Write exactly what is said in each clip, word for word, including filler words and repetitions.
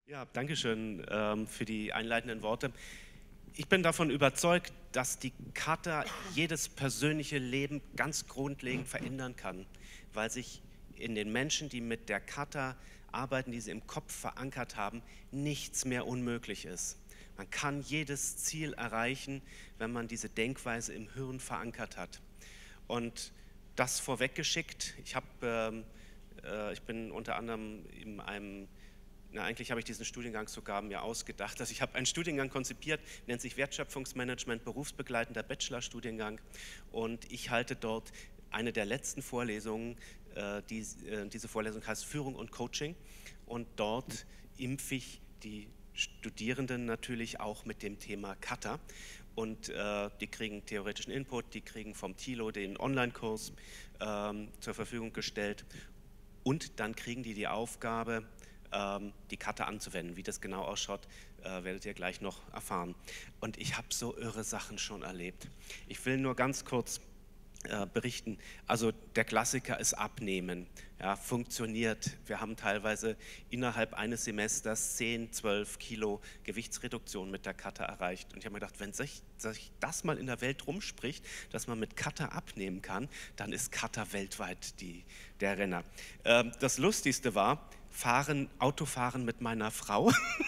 Ja, danke schön ähm, für die einleitenden Worte. Ich bin davon überzeugt, dass die Kata jedes persönliche Leben ganz grundlegend verändern kann, weil sich in den Menschen, die mit der Kata arbeiten, die sie im Kopf verankert haben, nichts mehr unmöglich ist. Man kann jedes Ziel erreichen, wenn man diese Denkweise im Hirn verankert hat. Und das vorweggeschickt, ich, hab, ähm, äh, ich bin unter anderem in einem Na, eigentlich habe ich diesen Studiengang sogar mir ausgedacht. Also ich habe einen Studiengang konzipiert, nennt sich Wertschöpfungsmanagement, berufsbegleitender Bachelorstudiengang. Und ich halte dort eine der letzten Vorlesungen. Äh, die, äh, diese Vorlesung heißt Führung und Coaching. Und dort impfe ich die Studierenden natürlich auch mit dem Thema Kata. Und äh, die kriegen theoretischen Input, die kriegen vom Thilo den Online-Kurs ähm, zur Verfügung gestellt. Und dann kriegen die die Aufgabe, die Kata anzuwenden. Wie das genau ausschaut, äh, werdet ihr gleich noch erfahren. Und ich habe so irre Sachen schon erlebt. Ich will nur ganz kurz äh, berichten. Also der Klassiker ist Abnehmen. Ja, funktioniert. Wir haben teilweise innerhalb eines Semesters zehn, zwölf Kilo Gewichtsreduktion mit der Kata erreicht. Und ich habe mir gedacht, wenn sich, sich das mal in der Welt rumspricht, dass man mit Kata abnehmen kann, dann ist Kata weltweit die, der Renner. Ähm, das Lustigste war, Fahren, Autofahren mit meiner Frau.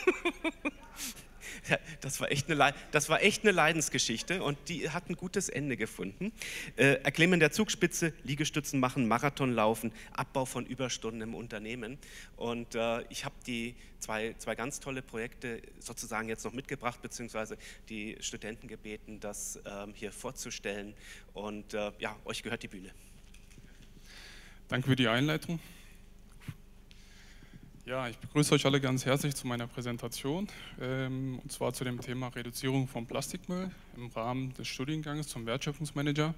Das war, echt eine, das war echt eine Leidensgeschichte und die hat ein gutes Ende gefunden. Äh, Erklimmen der Zugspitze, Liegestützen machen, Marathon laufen, Abbau von Überstunden im Unternehmen. Und äh, ich habe die zwei, zwei ganz tolle Projekte sozusagen jetzt noch mitgebracht, beziehungsweise die Studenten gebeten, das ähm, hier vorzustellen. Und äh, ja, euch gehört die Bühne. Danke für die Einleitung. Ja, ich begrüße euch alle ganz herzlich zu meiner Präsentation, ähm, und zwar zu dem Thema Reduzierung von Plastikmüll im Rahmen des Studiengangs zum Wertschöpfungsmanager.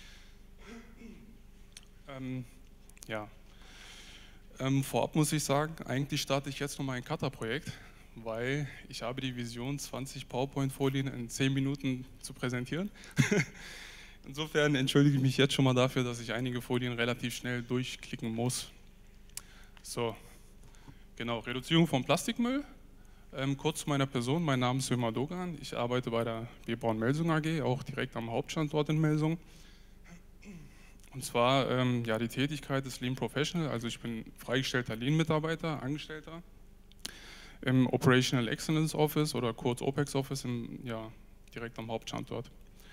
Ähm, ja. ähm, vorab muss ich sagen, eigentlich starte ich jetzt noch mal ein Kata-Projekt, weil ich habe die Vision, zwanzig PowerPoint-Folien in zehn Minuten zu präsentieren. Insofern entschuldige ich mich jetzt schon mal dafür, dass ich einige Folien relativ schnell durchklicken muss. So. Genau, Reduzierung von Plastikmüll. Ähm, kurz zu meiner Person, mein Name ist Ömer Dogan, ich arbeite bei der B. Braun Melsung A G, auch direkt am Hauptstandort in Melsung. Und zwar, ähm, ja, die Tätigkeit ist Lean Professional, also ich bin freigestellter Lean-Mitarbeiter, Angestellter im Operational Excellence Office oder kurz OPEX Office, im, ja, direkt am Hauptstandort.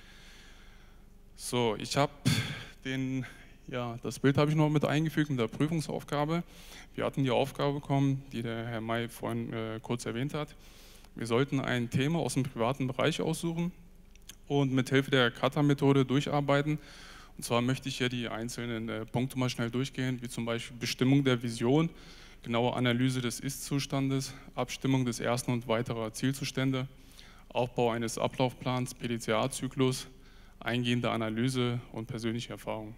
So, ich habe den... Ja, das Bild habe ich noch mit eingefügt in der Prüfungsaufgabe. Wir hatten die Aufgabe bekommen, die der Herr May vorhin äh, kurz erwähnt hat. Wir sollten ein Thema aus dem privaten Bereich aussuchen und mit Hilfe der Kata-Methode durcharbeiten. Und zwar möchte ich hier die einzelnen äh, Punkte mal schnell durchgehen, wie zum Beispiel Bestimmung der Vision, genaue Analyse des Ist-Zustandes, Abstimmung des ersten und weiterer Zielzustände, Aufbau eines Ablaufplans, P D C A-Zyklus, eingehende Analyse und persönliche Erfahrung.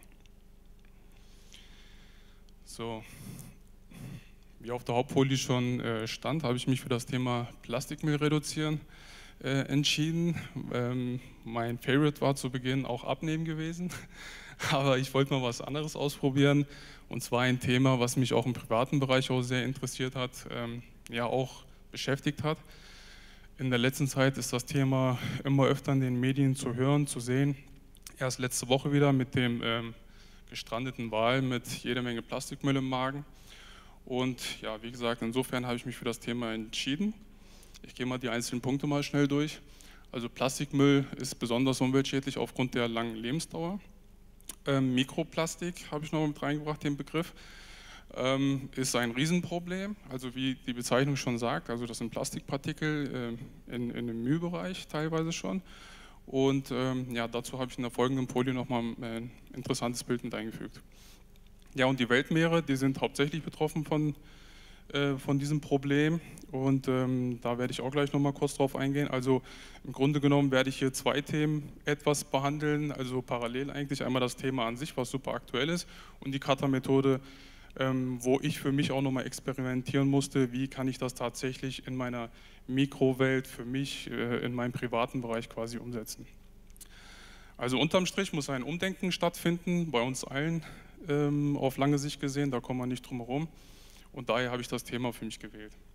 So, wie auf der Hauptfolie schon äh, stand, habe ich mich für das Thema Plastikmüll reduzieren äh, entschieden. Ähm, mein Favorite war zu Beginn auch Abnehmen gewesen, aber ich wollte mal was anderes ausprobieren, und zwar ein Thema, was mich auch im privaten Bereich auch sehr interessiert hat, ähm, ja auch beschäftigt hat. In der letzten Zeit ist das Thema immer öfter in den Medien zu hören, zu sehen. Erst letzte Woche wieder mit dem ähm, gestrandeten Wal mit jeder Menge Plastikmüll im Magen. Und ja, wie gesagt, insofern habe ich mich für das Thema entschieden. Ich gehe mal die einzelnen Punkte mal schnell durch. Also Plastikmüll ist besonders umweltschädlich aufgrund der langen Lebensdauer. Ähm, Mikroplastik habe ich noch mit reingebracht, den Begriff. Ähm, ist ein Riesenproblem, also wie die Bezeichnung schon sagt, also das sind Plastikpartikel äh, in, in dem Müllbereich teilweise schon. Und ähm, ja, dazu habe ich in der folgenden Folie nochmal ein interessantes Bild mit eingefügt. Ja, und die Weltmeere, die sind hauptsächlich betroffen von, äh, von diesem Problem, und ähm, da werde ich auch gleich nochmal kurz drauf eingehen. Also im Grunde genommen werde ich hier zwei Themen etwas behandeln, also parallel eigentlich. Einmal das Thema an sich, was super aktuell ist, und die Kata-Methode, ähm, wo ich für mich auch nochmal experimentieren musste, wie kann ich das tatsächlich in meiner Mikrowelt für mich äh, in meinem privaten Bereich quasi umsetzen. Also unterm Strich muss ein Umdenken stattfinden, bei uns allen ähm, auf lange Sicht gesehen, da kommen wir nicht drum herum, und daher habe ich das Thema für mich gewählt.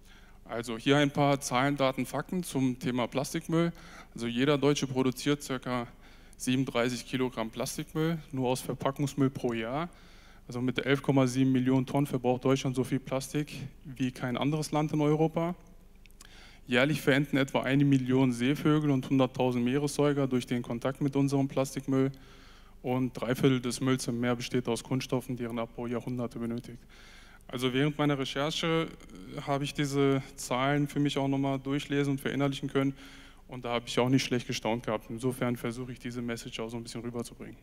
Also hier ein paar Zahlen, Daten, Fakten zum Thema Plastikmüll. Also jeder Deutsche produziert ca. siebenunddreißig Kilogramm Plastikmüll, nur aus Verpackungsmüll pro Jahr. Also mit elf Komma sieben Millionen Tonnen verbraucht Deutschland so viel Plastik wie kein anderes Land in Europa. Jährlich verenden etwa eine Million Seevögel und hunderttausend Meeressäuger durch den Kontakt mit unserem Plastikmüll. Und drei Viertel des Mülls im Meer besteht aus Kunststoffen, deren Abbau Jahrhunderte benötigt. Also während meiner Recherche habe ich diese Zahlen für mich auch nochmal durchlesen und verinnerlichen können. Und da habe ich auch nicht schlecht gestaunt gehabt. Insofern versuche ich diese Message auch so ein bisschen rüberzubringen.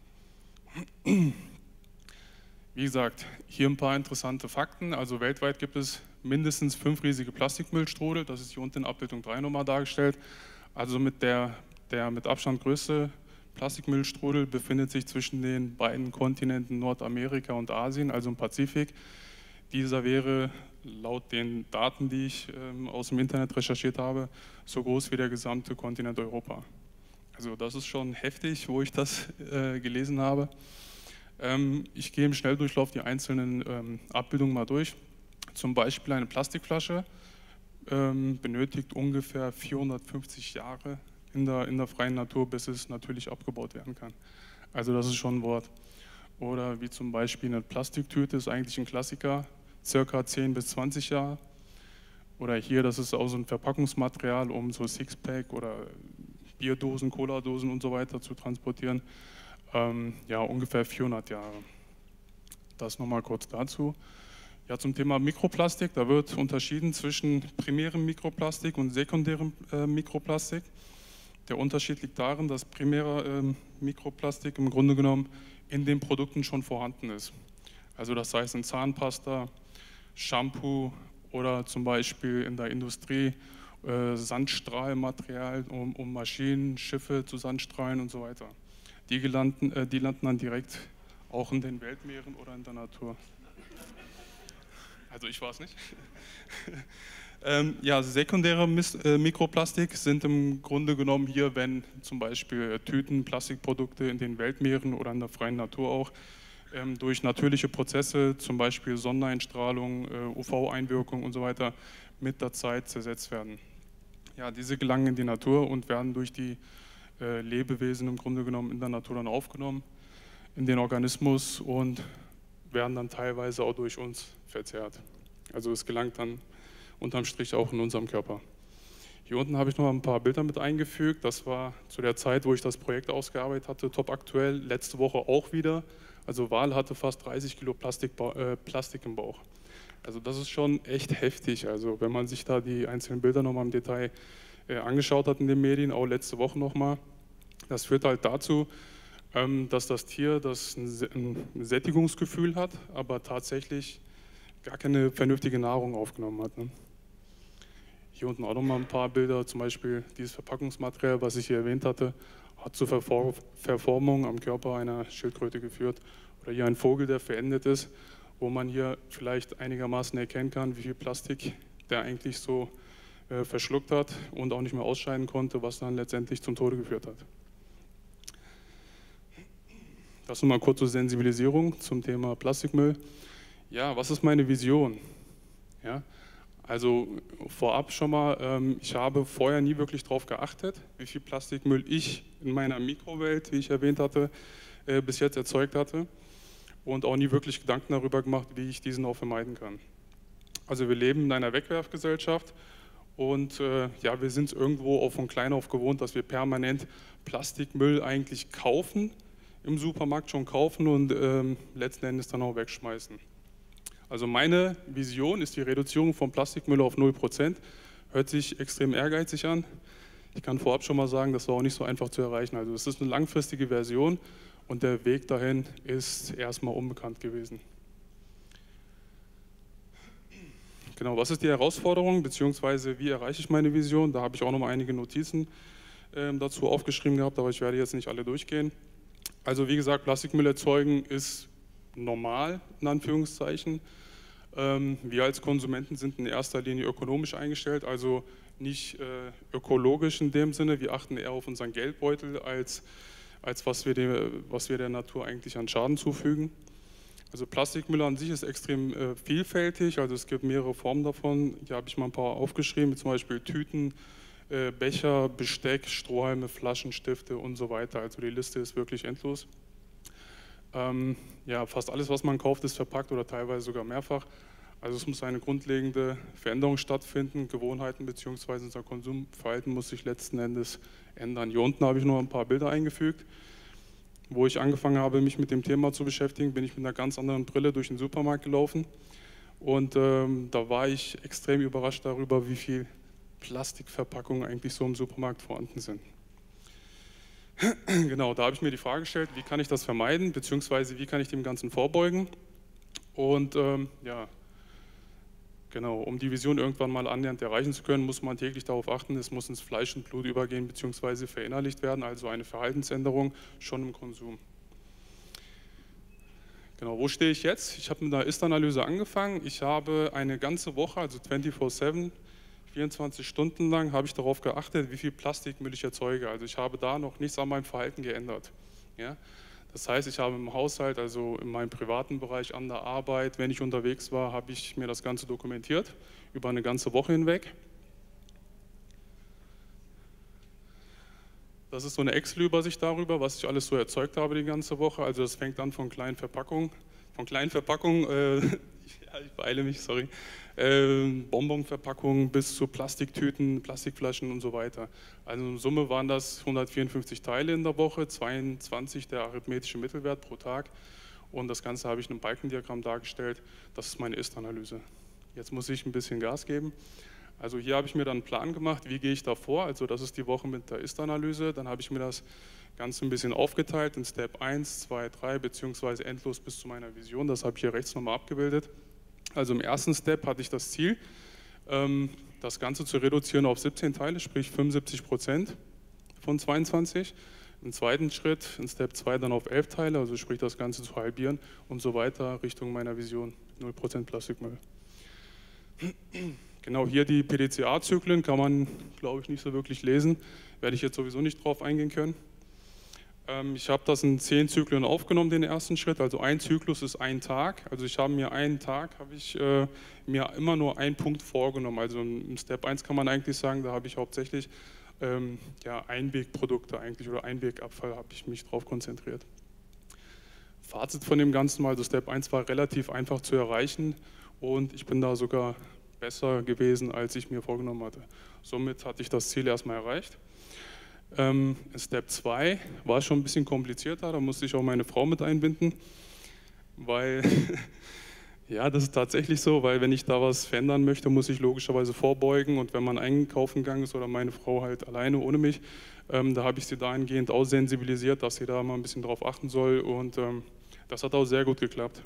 Wie gesagt, hier ein paar interessante Fakten. Also weltweit gibt es mindestens fünf riesige Plastikmüllstrudel. Das ist hier unten in Abbildung drei nochmal dargestellt. Also mit der, der mit Abstand größte Plastikmüllstrudel befindet sich zwischen den beiden Kontinenten Nordamerika und Asien, also im Pazifik. Dieser wäre laut den Daten, die ich ähm, aus dem Internet recherchiert habe, so groß wie der gesamte Kontinent Europa. Also das ist schon heftig, wo ich das äh, gelesen habe. Ähm, ich gehe im Schnelldurchlauf die einzelnen ähm, Abbildungen mal durch. Zum Beispiel eine Plastikflasche ähm, benötigt ungefähr vierhundertfünfzig Jahre in der, in der freien Natur, bis es natürlich abgebaut werden kann. Also das ist schon ein Wort. Oder wie zum Beispiel eine Plastiktüte, ist eigentlich ein Klassiker, circa zehn bis zwanzig Jahre. Oder hier, das ist auch so ein Verpackungsmaterial, um so Sixpack oder Bierdosen, Cola-Dosen und so weiter zu transportieren. Ähm, ja, ungefähr vierhundert Jahre. Das nochmal kurz dazu. Ja, zum Thema Mikroplastik, da wird unterschieden zwischen primärem Mikroplastik und sekundärem äh, Mikroplastik. Der Unterschied liegt darin, dass primärer äh, Mikroplastik im Grunde genommen in den Produkten schon vorhanden ist. Also das heißt in Zahnpasta, Shampoo oder zum Beispiel in der Industrie äh, Sandstrahlmaterial, um, um Maschinen, Schiffe zu Sandstrahlen und so weiter. Die landen, äh, die landen dann direkt auch in den Weltmeeren oder in der Natur. Also ich war es nicht. ähm, ja, sekundäre Mis äh, Mikroplastik sind im Grunde genommen hier, wenn zum Beispiel Tüten, Plastikprodukte in den Weltmeeren oder in der freien Natur auch ähm, durch natürliche Prozesse, zum Beispiel Sonneneinstrahlung, äh, U V-Einwirkung und so weiter, mit der Zeit zersetzt werden. Ja, diese gelangen in die Natur und werden durch die äh, Lebewesen im Grunde genommen in der Natur dann aufgenommen, in den Organismus und werden dann teilweise auch durch uns verzehrt. Also es gelangt dann unterm Strich auch in unserem Körper. Hier unten habe ich noch ein paar Bilder mit eingefügt. Das war zu der Zeit, wo ich das Projekt ausgearbeitet hatte, top aktuell. Letzte Woche auch wieder. Also Wal hatte fast dreißig Kilo Plastik, äh, Plastik im Bauch. Also das ist schon echt heftig. Also wenn man sich da die einzelnen Bilder nochmal im Detail äh, angeschaut hat in den Medien, auch letzte Woche nochmal, das führt halt dazu, ähm, dass das Tier das ein, ein Sättigungsgefühl hat, aber tatsächlich gar keine vernünftige Nahrung aufgenommen hat. Ne? Hier unten auch nochmal ein paar Bilder, zum Beispiel dieses Verpackungsmaterial, was ich hier erwähnt hatte, hat zur Verfor Verformung am Körper einer Schildkröte geführt. Oder hier ein Vogel, der verendet ist, wo man hier vielleicht einigermaßen erkennen kann, wie viel Plastik der eigentlich so äh, verschluckt hat und auch nicht mehr ausscheiden konnte, was dann letztendlich zum Tode geführt hat. Das nochmal kurz zur Sensibilisierung zum Thema Plastikmüll. Ja, was ist meine Vision? Ja, also vorab schon mal, ähm, ich habe vorher nie wirklich darauf geachtet, wie viel Plastikmüll ich in meiner Mikrowelt, wie ich erwähnt hatte, äh, bis jetzt erzeugt hatte und auch nie wirklich Gedanken darüber gemacht, wie ich diesen auch vermeiden kann. Also wir leben in einer Wegwerfgesellschaft und äh, ja, wir sind es irgendwo auch von klein auf gewohnt, dass wir permanent Plastikmüll eigentlich kaufen, im Supermarkt schon kaufen und ähm, letzten Endes dann auch wegschmeißen. Also meine Vision ist die Reduzierung von Plastikmüll auf null Prozent. Hört sich extrem ehrgeizig an. Ich kann vorab schon mal sagen, das war auch nicht so einfach zu erreichen. Also es ist eine langfristige Version und der Weg dahin ist erstmal unbekannt gewesen. Genau, was ist die Herausforderung, beziehungsweise wie erreiche ich meine Vision? Da habe ich auch noch mal einige Notizen äh, dazu aufgeschrieben gehabt, aber ich werde jetzt nicht alle durchgehen. Also wie gesagt, Plastikmüll erzeugen ist normal, in Anführungszeichen. Ähm, wir als Konsumenten sind in erster Linie ökonomisch eingestellt, also nicht äh, ökologisch in dem Sinne. Wir achten eher auf unseren Geldbeutel, als, als was, wir der, was wir der Natur eigentlich an Schaden zufügen. Also Plastikmüll an sich ist extrem äh, vielfältig, also es gibt mehrere Formen davon. Hier habe ich mal ein paar aufgeschrieben, wie zum Beispiel Tüten, äh, Becher, Besteck, Strohhalme, Flaschen, Stifte und so weiter. Also die Liste ist wirklich endlos. Ähm, ja, fast alles, was man kauft, ist verpackt oder teilweise sogar mehrfach. Also es muss eine grundlegende Veränderung stattfinden, Gewohnheiten bzw. unser Konsumverhalten muss sich letzten Endes ändern. Hier unten habe ich noch ein paar Bilder eingefügt. Wo ich angefangen habe, mich mit dem Thema zu beschäftigen, bin ich mit einer ganz anderen Brille durch den Supermarkt gelaufen. Und ähm, da war ich extrem überrascht darüber, wie viel Plastikverpackungen eigentlich so im Supermarkt vorhanden sind. Genau, da habe ich mir die Frage gestellt, wie kann ich das vermeiden, beziehungsweise wie kann ich dem Ganzen vorbeugen. Und ähm, ja, genau, um die Vision irgendwann mal annähernd erreichen zu können, muss man täglich darauf achten, es muss ins Fleisch und Blut übergehen bzw. verinnerlicht werden, also eine Verhaltensänderung schon im Konsum. Genau, wo stehe ich jetzt? Ich habe mit einer Ist-Analyse angefangen. Ich habe eine ganze Woche, also vierundzwanzig sieben, vierundzwanzig Stunden lang, habe ich darauf geachtet, wie viel Plastikmüll ich erzeuge. Also ich habe da noch nichts an meinem Verhalten geändert. Ja? Das heißt, ich habe im Haushalt, also in meinem privaten Bereich, an der Arbeit, wenn ich unterwegs war, habe ich mir das Ganze dokumentiert, über eine ganze Woche hinweg. Das ist so eine Excel-Übersicht darüber, was ich alles so erzeugt habe die ganze Woche. Also das fängt an von kleinen Verpackungen, von kleinen Verpackungen, äh, ja, ich beeile mich, sorry, äh, Bonbonverpackungen bis zu Plastiktüten, Plastikflaschen und so weiter. Also in Summe waren das hundertvierundfünfzig Teile in der Woche, zweiundzwanzig der arithmetische Mittelwert pro Tag und das Ganze habe ich in einem Balkendiagramm dargestellt. Das ist meine Ist-Analyse. Jetzt muss ich ein bisschen Gas geben. Also hier habe ich mir dann einen Plan gemacht, wie gehe ich da vor, also das ist die Woche mit der Ist-Analyse, dann habe ich mir das Ganze ein bisschen aufgeteilt in Step eins, zwei, drei beziehungsweise endlos bis zu meiner Vision, das habe ich hier rechts nochmal abgebildet. Also im ersten Step hatte ich das Ziel, das Ganze zu reduzieren auf siebzehn Teile, sprich fünfundsiebzig Prozent von zweiundzwanzig. Im zweiten Schritt, in Step zwei dann auf elf Teile, also sprich das Ganze zu halbieren und so weiter Richtung meiner Vision, null Prozent Plastikmüll. Genau, hier die P D C A-Zyklen kann man, glaube ich, nicht so wirklich lesen. Werde ich jetzt sowieso nicht drauf eingehen können. Ähm, ich habe das in zehn Zyklen aufgenommen, den ersten Schritt. Also ein Zyklus ist ein Tag. Also ich habe mir einen Tag, habe ich äh, mir immer nur einen Punkt vorgenommen. Also im Step eins kann man eigentlich sagen, da habe ich hauptsächlich ähm, ja, Einwegprodukte eigentlich oder Einwegabfall habe ich mich drauf konzentriert. Fazit von dem Ganzen mal, also Step eins war relativ einfach zu erreichen und ich bin da sogar besser gewesen, als ich mir vorgenommen hatte. Somit hatte ich das Ziel erstmal erreicht. Ähm, Step zwei war schon ein bisschen komplizierter, da musste ich auch meine Frau mit einbinden, weil, ja, das ist tatsächlich so, weil wenn ich da was verändern möchte, muss ich logischerweise vorbeugen und wenn man einkaufen gegangen ist oder meine Frau halt alleine ohne mich, ähm, da habe ich sie dahingehend auch sensibilisiert, dass sie da mal ein bisschen drauf achten soll und ähm, das hat auch sehr gut geklappt.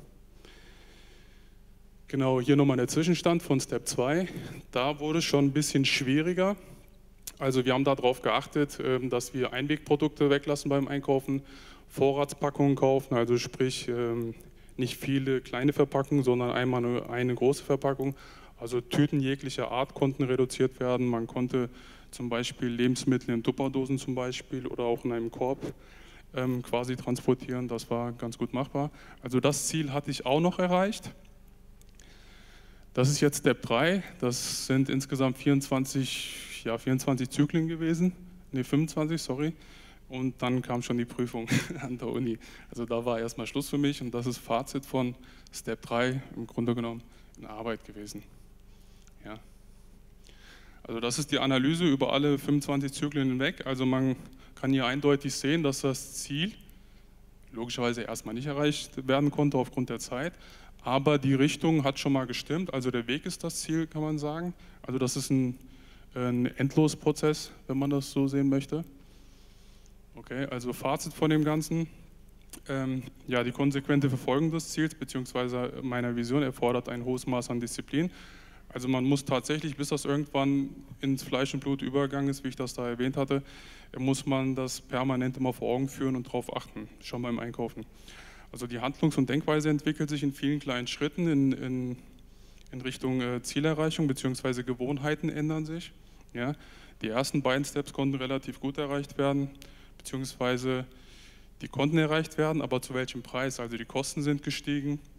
Genau, hier nochmal der Zwischenstand von Step zwei. Da wurde es schon ein bisschen schwieriger. Also wir haben darauf geachtet, dass wir Einwegprodukte weglassen beim Einkaufen, Vorratspackungen kaufen, also sprich nicht viele kleine Verpackungen, sondern einmal nur eine große Verpackung. Also Tüten jeglicher Art konnten reduziert werden. Man konnte zum Beispiel Lebensmittel in Tupperdosen zum Beispiel oder auch in einem Korb quasi transportieren. Das war ganz gut machbar. Also das Ziel hatte ich auch noch erreicht. Das ist jetzt Step drei, das sind insgesamt vierundzwanzig, ja, vierundzwanzig Zyklen gewesen, ne fünfundzwanzig, sorry, und dann kam schon die Prüfung an der Uni. Also da war erstmal Schluss für mich und das ist Fazit von Step drei, im Grunde genommen eine Arbeit gewesen. Ja. Also das ist die Analyse über alle fünfundzwanzig Zyklen hinweg, also man kann hier eindeutig sehen, dass das Ziel logischerweise erstmal nicht erreicht werden konnte aufgrund der Zeit, aber die Richtung hat schon mal gestimmt, also der Weg ist das Ziel, kann man sagen. Also das ist ein, ein Endlosprozess, wenn man das so sehen möchte. Okay, also Fazit von dem Ganzen. Ähm, ja, die konsequente Verfolgung des Ziels bzw. meiner Vision erfordert ein hohes Maß an Disziplin. Also man muss tatsächlich, bis das irgendwann ins Fleisch und Blut übergegangen ist, wie ich das da erwähnt hatte, muss man das permanent immer vor Augen führen und darauf achten, schon beim Einkaufen. Also die Handlungs- und Denkweise entwickelt sich in vielen kleinen Schritten in, in, in Richtung äh, Zielerreichung bzw. Gewohnheiten ändern sich. Ja. Die ersten beiden Steps konnten relativ gut erreicht werden, beziehungsweise die konnten erreicht werden, aber zu welchem Preis? Also die Kosten sind gestiegen,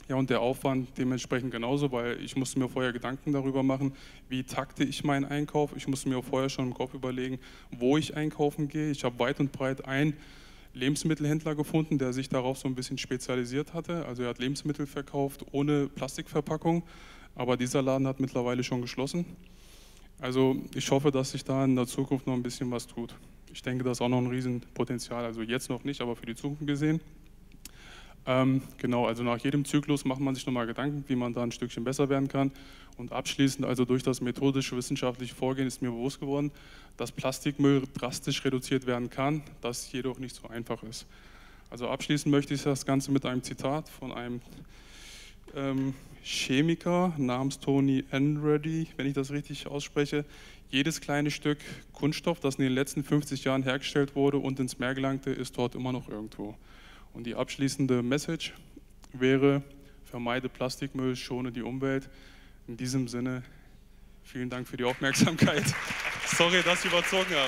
Ja, und der Aufwand dementsprechend genauso, weil ich musste mir vorher Gedanken darüber machen, wie takte ich meinen Einkauf. Ich musste mir auch vorher schon im Kopf überlegen, wo ich einkaufen gehe. Ich habe weit und breit einen Lebensmittelhändler gefunden, der sich darauf so ein bisschen spezialisiert hatte. Also er hat Lebensmittel verkauft ohne Plastikverpackung, aber dieser Laden hat mittlerweile schon geschlossen. Also ich hoffe, dass sich da in der Zukunft noch ein bisschen was tut. Ich denke, das ist auch noch ein Riesenpotenzial, also jetzt noch nicht, aber für die Zukunft gesehen. Ähm, genau, also nach jedem Zyklus macht man sich nochmal Gedanken, wie man da ein Stückchen besser werden kann. Und abschließend, also durch das methodische wissenschaftliche Vorgehen ist mir bewusst geworden, dass Plastikmüll drastisch reduziert werden kann, das jedoch nicht so einfach ist. Also abschließend möchte ich das Ganze mit einem Zitat von einem ähm, Chemiker namens Tony Enredy, wenn ich das richtig ausspreche. Jedes kleine Stück Kunststoff, das in den letzten fünfzig Jahren hergestellt wurde und ins Meer gelangte, ist dort immer noch irgendwo. Und die abschließende Message wäre, vermeide Plastikmüll, schone die Umwelt. In diesem Sinne, vielen Dank für die Aufmerksamkeit. Sorry, dass ich überzogen habe.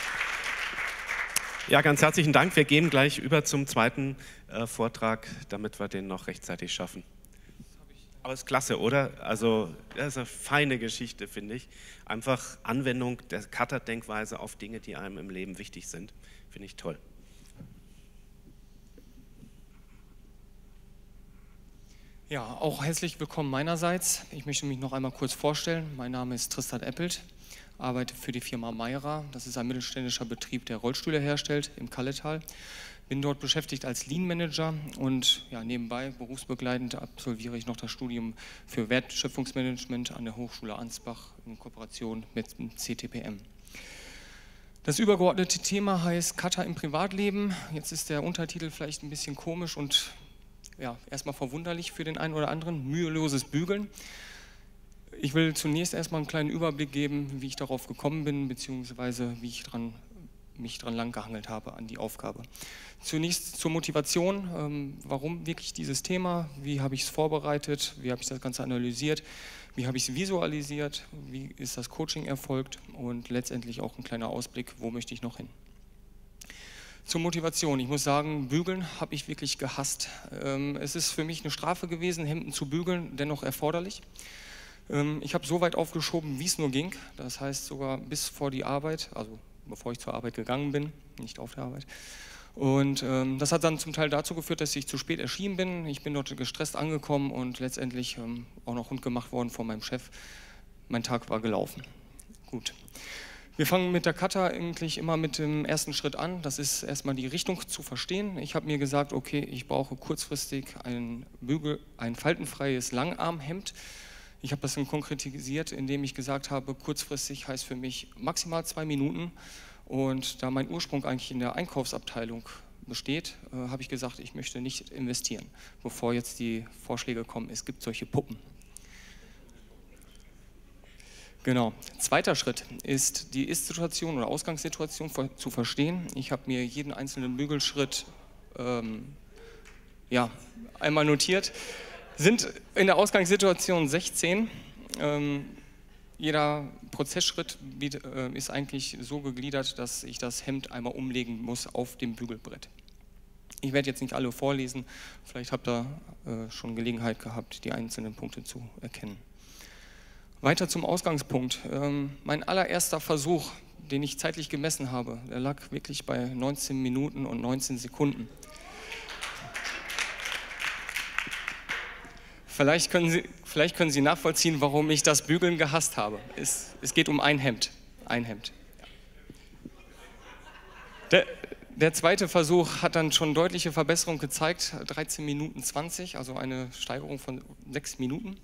Ja, ganz herzlichen Dank. Wir gehen gleich über zum zweiten äh, Vortrag, damit wir den noch rechtzeitig schaffen. Aber es ist klasse, oder? Also, das ist eine feine Geschichte, finde ich. Einfach Anwendung der Cutter-Denkweise auf Dinge, die einem im Leben wichtig sind. Finde ich toll. Ja, auch herzlich willkommen meinerseits. Ich möchte mich noch einmal kurz vorstellen. Mein Name ist Tristan Eppelt, arbeite für die Firma Mayra. Das ist ein mittelständischer Betrieb, der Rollstühle herstellt im Kalletal. Bin dort beschäftigt als Lean Manager und ja, nebenbei berufsbegleitend absolviere ich noch das Studium für Wertschöpfungsmanagement an der Hochschule Ansbach in Kooperation mit dem C T P M. Das übergeordnete Thema heißt Cutter im Privatleben. Jetzt ist der Untertitel vielleicht ein bisschen komisch und ja, erstmal verwunderlich für den einen oder anderen, müheloses Bügeln. Ich will zunächst erstmal einen kleinen Überblick geben, wie ich darauf gekommen bin, beziehungsweise wie ich dran, mich dran langgehangelt habe an die Aufgabe. Zunächst zur Motivation, ähm, warum wirklich dieses Thema, wie habe ich es vorbereitet, wie habe ich das Ganze analysiert, wie habe ich es visualisiert, wie ist das Coaching erfolgt und letztendlich auch ein kleiner Ausblick, wo möchte ich noch hin. Zur Motivation. Ich muss sagen, bügeln habe ich wirklich gehasst. Es ist für mich eine Strafe gewesen, Hemden zu bügeln, dennoch erforderlich. Ich habe so weit aufgeschoben, wie es nur ging. Das heißt sogar bis vor die Arbeit, also bevor ich zur Arbeit gegangen bin, nicht auf der Arbeit. Und das hat dann zum Teil dazu geführt, dass ich zu spät erschienen bin. Ich bin dort gestresst angekommen und letztendlich auch noch rund gemacht worden von meinem Chef. Mein Tag war gelaufen. Gut. Wir fangen mit der Cutter eigentlich immer mit dem ersten Schritt an. Das ist erstmal die Richtung zu verstehen. Ich habe mir gesagt, okay, ich brauche kurzfristig ein, Bügel, ein faltenfreies Langarmhemd. Ich habe das dann konkretisiert, indem ich gesagt habe, kurzfristig heißt für mich maximal zwei Minuten. Und da mein Ursprung eigentlich in der Einkaufsabteilung besteht, äh, habe ich gesagt, ich möchte nicht investieren, bevor jetzt die Vorschläge kommen, es gibt solche Puppen. Genau. Zweiter Schritt ist, die Ist-Situation oder Ausgangssituation zu verstehen. Ich habe mir jeden einzelnen Bügelschritt ähm, ja, einmal notiert. Sind in der Ausgangssituation sechzehn. Ähm, jeder Prozessschritt ist eigentlich so gegliedert, dass ich das Hemd einmal umlegen muss auf dem Bügelbrett. Ich werde jetzt nicht alle vorlesen, vielleicht habt ihr äh, schon Gelegenheit gehabt, die einzelnen Punkte zu erkennen. Weiter zum Ausgangspunkt. Ähm, mein allererster Versuch, den ich zeitlich gemessen habe, der lag wirklich bei neunzehn Minuten und neunzehn Sekunden. Vielleicht können Sie, vielleicht können Sie nachvollziehen, warum ich das Bügeln gehasst habe. Es, es geht um ein Hemd. Ein Hemd. Der, der zweite Versuch hat dann schon deutliche Verbesserung gezeigt. dreizehn Minuten zwanzig, also eine Steigerung von sechs Minuten.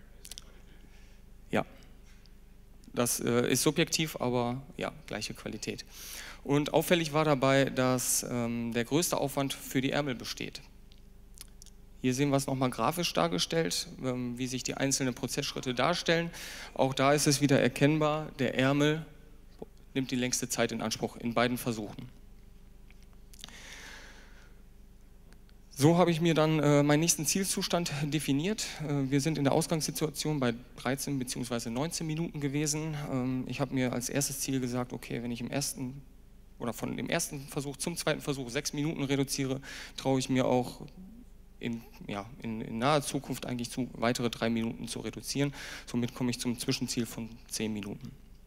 Ja, das äh, ist subjektiv, aber ja, gleiche Qualität. Und auffällig war dabei, dass ähm, der größte Aufwand für die Ärmel besteht. Hier sehen wir es nochmal grafisch dargestellt, ähm, wie sich die einzelnen Prozessschritte darstellen. Auch da ist es wieder erkennbar, der Ärmel nimmt die längste Zeit in Anspruch in beiden Versuchen. So habe ich mir dann äh, meinen nächsten Zielzustand definiert. Äh, wir sind in der Ausgangssituation bei dreizehn bzw. neunzehn Minuten gewesen. Ähm, ich habe mir als erstes Ziel gesagt, okay, wenn ich im ersten oder von dem ersten Versuch zum zweiten Versuch sechs Minuten reduziere, traue ich mir auch in, ja, in, in naher Zukunft eigentlich zu weitere drei Minuten zu reduzieren. Somit komme ich zum Zwischenziel von zehn Minuten.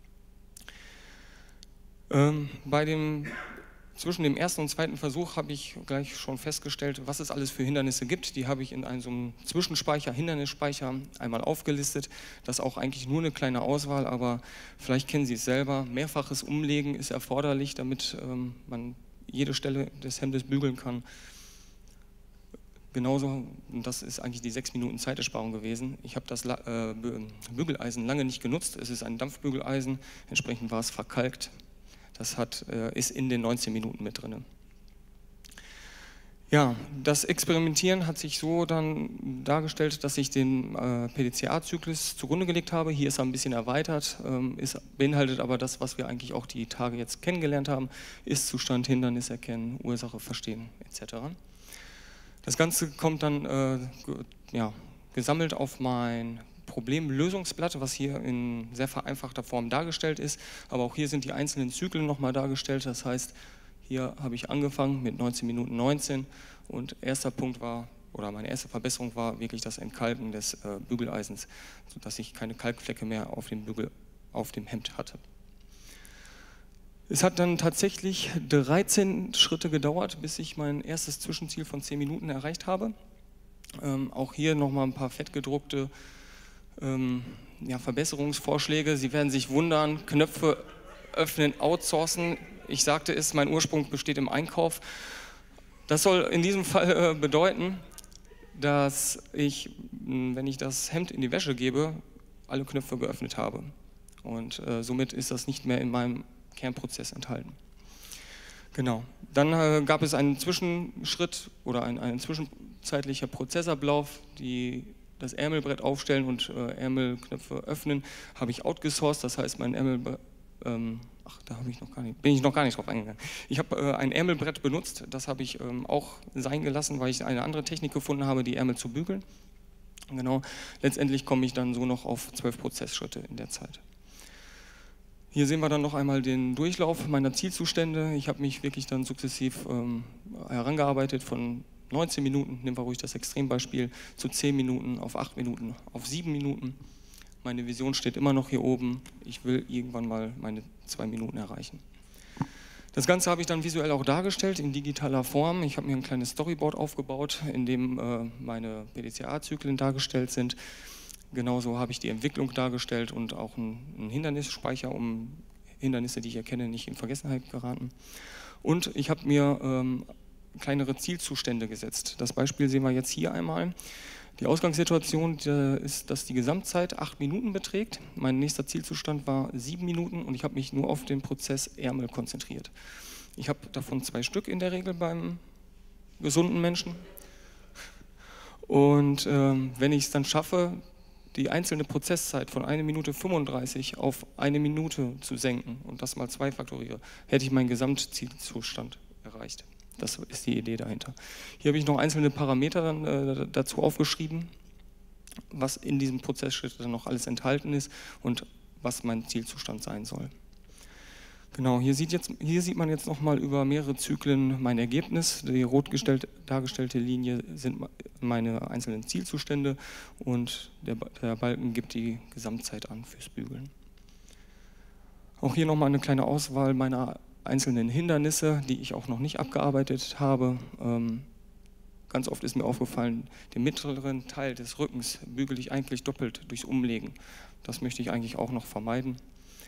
Ähm, bei dem, zwischen dem ersten und zweiten Versuch habe ich gleich schon festgestellt, was es alles für Hindernisse gibt. Die habe ich in einem so einem Zwischenspeicher, Hindernisspeicher einmal aufgelistet. Das ist auch eigentlich nur eine kleine Auswahl, aber vielleicht kennen Sie es selber. Mehrfaches Umlegen ist erforderlich, damit ähm, man jede Stelle des Hemdes bügeln kann. Genauso, und das ist eigentlich die sechs Minuten Zeitersparung gewesen. Ich habe das äh, Bügeleisen lange nicht genutzt. Es ist ein Dampfbügeleisen, entsprechend war es verkalkt. Das hat, äh, ist in den neunzehn Minuten mit drin. Ja, das Experimentieren hat sich so dann dargestellt, dass ich den äh, P D C A-Zyklus zugrunde gelegt habe. Hier ist er ein bisschen erweitert, ähm, ist, beinhaltet aber das, was wir eigentlich auch die Tage jetzt kennengelernt haben: Ist-Zustand, Hindernis erkennen, Ursache verstehen et cetera. Das Ganze kommt dann äh, ja, gesammelt auf mein Problemlösungsblatt, was hier in sehr vereinfachter Form dargestellt ist. Aber auch hier sind die einzelnen Zyklen nochmal dargestellt. Das heißt, hier habe ich angefangen mit neunzehn Minuten neunzehn und erster Punkt war, oder meine erste Verbesserung war wirklich das Entkalken des äh, Bügeleisens, sodass ich keine Kalkflecke mehr auf dem Bügel, auf dem Hemd hatte. Es hat dann tatsächlich dreizehn Schritte gedauert, bis ich mein erstes Zwischenziel von zehn Minuten erreicht habe. Ähm, auch hier nochmal ein paar fettgedruckte ähm, ja, Verbesserungsvorschläge. Sie werden sich wundern: Knöpfe öffnen, outsourcen. Ich sagte es, mein Ursprung besteht im Einkauf. Das soll in diesem Fall äh, bedeuten, dass ich, wenn ich das Hemd in die Wäsche gebe, alle Knöpfe geöffnet habe. Und äh, somit ist das nicht mehr in meinem Kernprozess enthalten. Genau. Dann äh, gab es einen Zwischenschritt oder ein, ein zwischenzeitlicher Prozessablauf, die das Ärmelbrett aufstellen und äh, Ärmelknöpfe öffnen, habe ich outgesourced. Das heißt, mein Ärmelbrett, ähm, ach, da habe ich noch gar nicht, bin ich noch gar nicht drauf eingegangen. Ich habe äh, ein Ärmelbrett benutzt, das habe ich ähm, auch sein gelassen, weil ich eine andere Technik gefunden habe, die Ärmel zu bügeln. Genau. Letztendlich komme ich dann so noch auf zwölf Prozessschritte in der Zeit. Hier sehen wir dann noch einmal den Durchlauf meiner Zielzustände. Ich habe mich wirklich dann sukzessiv ähm, herangearbeitet von neunzehn Minuten, nehmen wir ruhig das Extrembeispiel, zu zehn Minuten, auf acht Minuten, auf sieben Minuten. Meine Vision steht immer noch hier oben. Ich will irgendwann mal meine zwei Minuten erreichen. Das Ganze habe ich dann visuell auch dargestellt in digitaler Form. Ich habe mir ein kleines Storyboard aufgebaut, in dem äh, meine P D C A-Zyklen dargestellt sind. Genauso habe ich die Entwicklung dargestellt und auch einen Hindernisspeicher, um Hindernisse, die ich erkenne, nicht in Vergessenheit geraten. Und ich habe mir ähm, kleinere Zielzustände gesetzt. Das Beispiel sehen wir jetzt hier einmal. Die Ausgangssituation äh, ist, dass die Gesamtzeit acht Minuten beträgt. Mein nächster Zielzustand war sieben Minuten und ich habe mich nur auf den Prozess Ärmel konzentriert. Ich habe davon zwei Stück in der Regel beim gesunden Menschen. Und ähm, wenn ich es dann schaffe, die einzelne Prozesszeit von einer Minute fünfunddreißig auf eine Minute zu senken und das mal zwei faktoriere, hätte ich meinen Gesamtzielzustand erreicht. Das ist die Idee dahinter. Hier habe ich noch einzelne Parameter dann, äh, dazu aufgeschrieben, was in diesem Prozessschritt dann noch alles enthalten ist und was mein Zielzustand sein soll. Genau, hier sieht, jetzt, hier sieht man jetzt nochmal über mehrere Zyklen mein Ergebnis. Die rot gestellt, dargestellte Linie sind meine einzelnen Zielzustände und der, der Balken gibt die Gesamtzeit an fürs Bügeln. Auch hier nochmal eine kleine Auswahl meiner einzelnen Hindernisse, die ich auch noch nicht abgearbeitet habe. Ähm, ganz oft ist mir aufgefallen, den mittleren Teil des Rückens bügele ich eigentlich doppelt durchs Umlegen. Das möchte ich eigentlich auch noch vermeiden.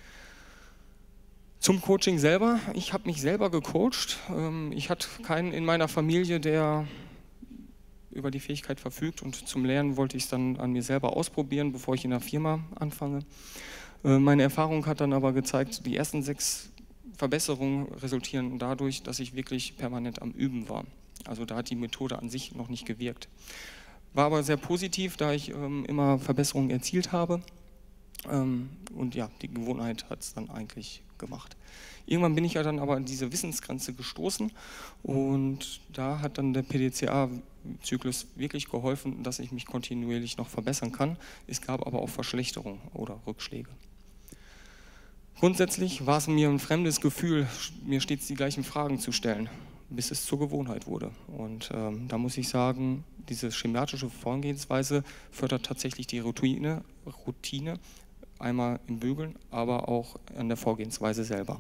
Zum Coaching selber. Ich habe mich selber gecoacht. Ich hatte keinen in meiner Familie, der über die Fähigkeit verfügt, und zum Lernen wollte ich es dann an mir selber ausprobieren, bevor ich in der Firma anfange. Meine Erfahrung hat dann aber gezeigt, die ersten sechs Verbesserungen resultieren dadurch, dass ich wirklich permanent am Üben war. Also da hat die Methode an sich noch nicht gewirkt. War aber sehr positiv, da ich immer Verbesserungen erzielt habe. Und ja, die Gewohnheit hat es dann eigentlich gemacht. Irgendwann bin ich ja dann aber an diese Wissensgrenze gestoßen und da hat dann der P D C A-Zyklus wirklich geholfen, dass ich mich kontinuierlich noch verbessern kann. Es gab aber auch Verschlechterungen oder Rückschläge. Grundsätzlich war es mir ein fremdes Gefühl, mir stets die gleichen Fragen zu stellen. bis es zur Gewohnheit wurde. Und ähm, da muss ich sagen, diese schematische Vorgehensweise fördert tatsächlich die Routine, Routine, einmal im Bügeln, aber auch an der Vorgehensweise selber.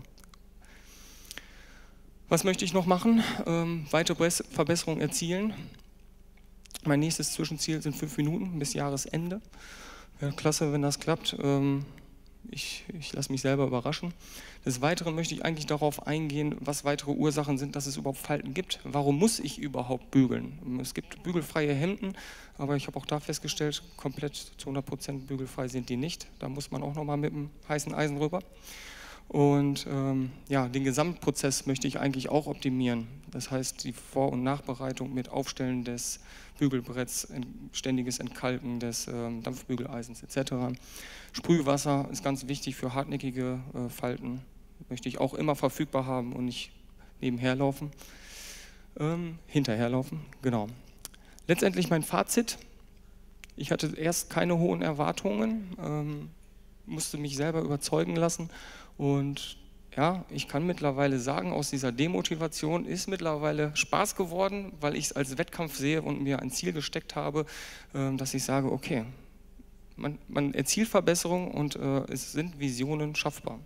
Was möchte ich noch machen? Ähm, weitere Verbesserungen erzielen. Mein nächstes Zwischenziel sind fünf Minuten bis Jahresende. Ja, klasse, wenn das klappt. Ähm, ich ich lasse mich selber überraschen. Des Weiteren möchte ich eigentlich darauf eingehen, was weitere Ursachen sind, dass es überhaupt Falten gibt. Warum muss ich überhaupt bügeln? Es gibt bügelfreie Hemden, aber ich habe auch da festgestellt, komplett zu hundert Prozent bügelfrei sind die nicht. Da muss man auch nochmal mit dem heißen Eisen rüber. Und ähm, ja, den Gesamtprozess möchte ich eigentlich auch optimieren. Das heißt, die Vor- und Nachbereitung mit Aufstellen des Bügelbretts, ständiges Entkalken des ähm, Dampfbügeleisens et cetera. Sprühwasser ist ganz wichtig für hartnäckige äh, Falten. Möchte ich auch immer verfügbar haben und nicht nebenher laufen. Ähm, hinterherlaufen, genau. Letztendlich mein Fazit. Ich hatte erst keine hohen Erwartungen, ähm, musste mich selber überzeugen lassen. Und ja, ich kann mittlerweile sagen, aus dieser Demotivation ist mittlerweile Spaß geworden, weil ich es als Wettkampf sehe und mir ein Ziel gesteckt habe, dass ich sage, okay, man, man erzielt Verbesserungen und äh, es sind Visionen schaffbar.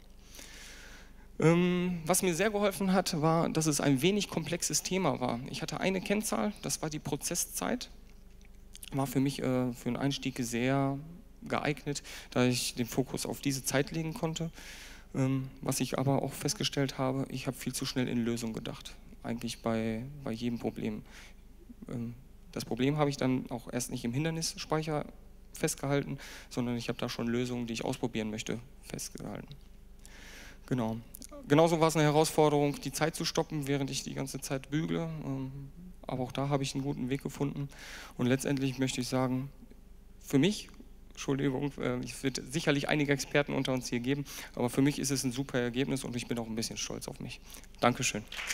Ähm, was mir sehr geholfen hat, war, dass es ein wenig komplexes Thema war. Ich hatte eine Kennzahl, das war die Prozesszeit. War für mich äh, für einen Einstieg sehr geeignet, da ich den Fokus auf diese Zeit legen konnte. Ähm, was ich aber auch festgestellt habe, ich habe viel zu schnell in Lösungen gedacht, eigentlich bei, bei jedem Problem. Ähm, das Problem habe ich dann auch erst nicht im Hindernisspeicher festgehalten, sondern ich habe da schon Lösungen, die ich ausprobieren möchte, festgehalten. Genau. Genauso war es eine Herausforderung, die Zeit zu stoppen, während ich die ganze Zeit bügle. Ähm, aber auch da habe ich einen guten Weg gefunden. Und letztendlich möchte ich sagen, für mich, Entschuldigung, es wird sicherlich einige Experten unter uns hier geben, aber für mich ist es ein super Ergebnis und ich bin auch ein bisschen stolz auf mich. Dankeschön.